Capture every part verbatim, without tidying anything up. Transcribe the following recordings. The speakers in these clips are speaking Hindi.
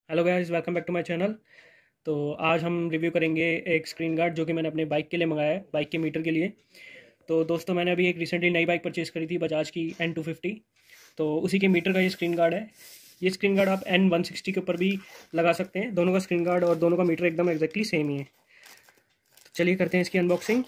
Hello guys, welcome back to my channel. तो आज हम रिव्यू करेंगे एक स्क्रीन गार्ड जो कि मैंने अपने बाइक के लिए मंगाया है, बाइक के मीटर के लिए। तो दोस्तों, मैंने अभी एक रिसेंटली नई बाइक परचेज़ करी थी, बजाज की एन टू फिफ्टी। तो उसी के मीटर का ये स्क्रीन गार्ड है। ये स्क्रीन गार्ड आप एन वन सिक्सटी के ऊपर भी लगा सकते हैं। दोनों का स्क्रीन गार्ड और दोनों का मीटर एकदम एग्जैक्टली सेम ही है। तो चलिए करते हैं इसकी अनबॉक्सिंग।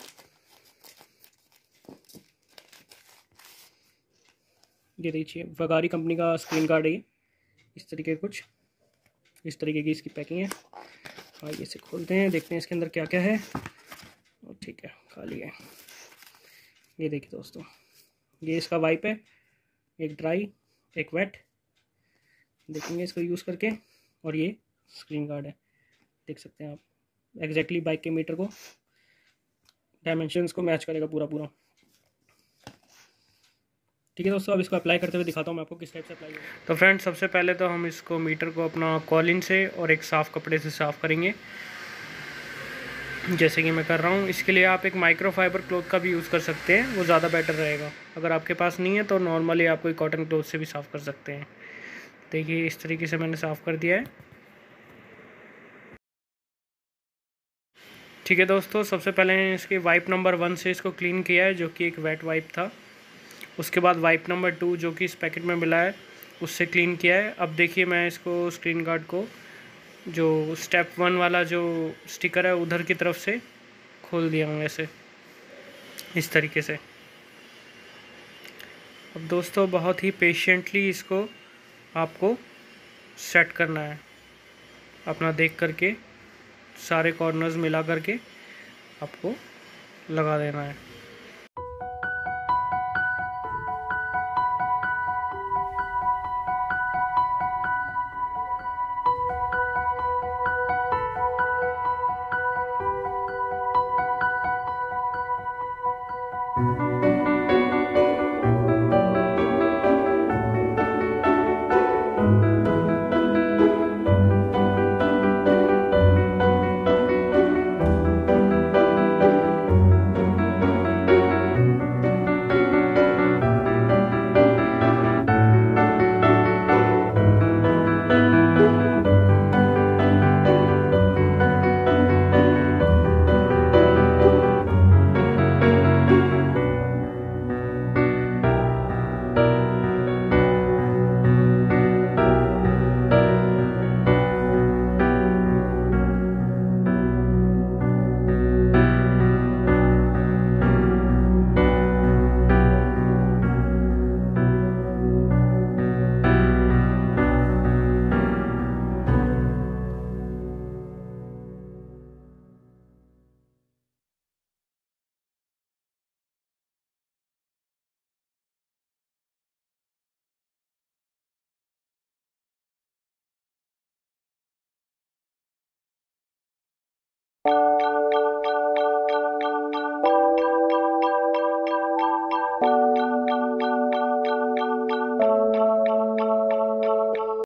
ये देखिए, वगारी कंपनी का स्क्रीन गार्ड है ये। इस तरीके कुछ इस तरीके की इसकी पैकिंग है। आइए इसे खोलते हैं, देखते हैं इसके अंदर क्या क्या है। और ठीक है, खाली है। ये देखिए दोस्तों, ये इसका वाइप है, एक ड्राई एक वेट। देखेंगे इसको यूज़ करके। और ये स्क्रीन गार्ड है, देख सकते हैं आप एग्जैक्टली बाइक के मीटर को, डायमेंशंस को मैच करेगा पूरा पूरा। ठीक है दोस्तों, अब इसको अप्लाई करते हुए दिखाता हूँ मैं आपको किस टाइप से अप्लाई होगा। तो फ्रेंड्स, सबसे पहले तो हम इसको मीटर को अपना कॉलिन से और एक साफ़ कपड़े से साफ़ करेंगे, जैसे कि मैं कर रहा हूँ। इसके लिए आप एक माइक्रोफाइबर क्लॉथ का भी यूज़ कर सकते हैं, वो ज़्यादा बेटर रहेगा। अगर आपके पास नहीं है तो नॉर्मली आप कोई कॉटन क्लॉथ से भी साफ़ कर सकते हैं। देखिए, इस तरीके से मैंने साफ़ कर दिया है। ठीक है दोस्तों, सबसे पहले इसके वाइप नंबर वन से इसको क्लीन किया है, जो कि एक वेट वाइप था। उसके बाद वाइप नंबर टू, जो कि इस पैकेट में मिला है, उससे क्लीन किया है। अब देखिए, मैं इसको स्क्रीन गार्ड को जो स्टेप वन वाला जो स्टिकर है उधर की तरफ से खोल दिया हूँ, ऐसे इस तरीके से। अब दोस्तों, बहुत ही पेशेंटली इसको आपको सेट करना है, अपना देख करके सारे कॉर्नर्स मिला करके आपको लगा देना है।